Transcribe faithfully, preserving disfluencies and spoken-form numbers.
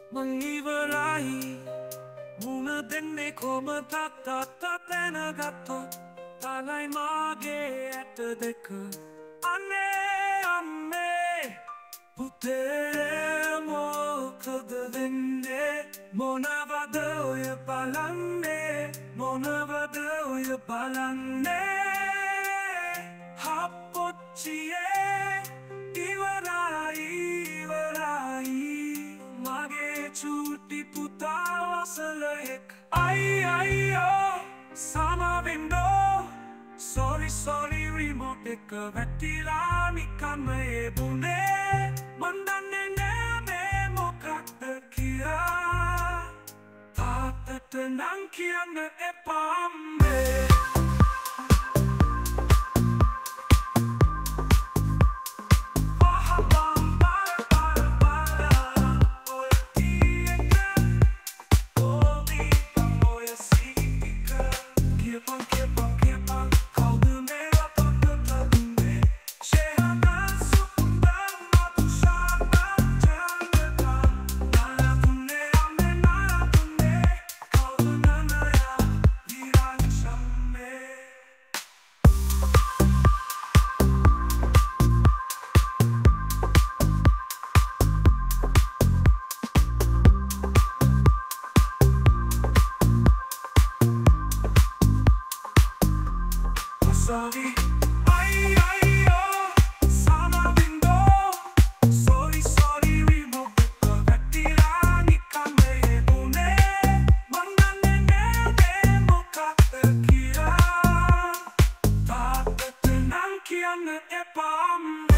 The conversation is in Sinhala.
Mangiverai Muna denne koma Thatthata දැනගත්තොත් තලයි මාගේ ඇට දෙක අනේ අම්මේ පුතේ මොකද වෙන්නේ මොනවද ඔය බලන්නේ මොනවද ඔය බලන්නේ හප්පොච්චියේ ඉවරයි ඉවරයි මගේ චූටි පුතා වසලෙක් අයි අයියෝ සමවෙන්නෝ sorry sorry remote එක වැටිලා නිකම්ම එබුනේ මන් දන්නේ නෑ මේ මොකක්ද කියලා තාත්තට නම් කියන්න එපා අම්මේ Sorry, ay ay oh, samavindo. Sorry sorry remote එක වැටිලා නිකම්ම එබුනේ මන් දන්නේ නෑ මේ මොකක්ද කියලා තාත්තට නම් කියන්න එපා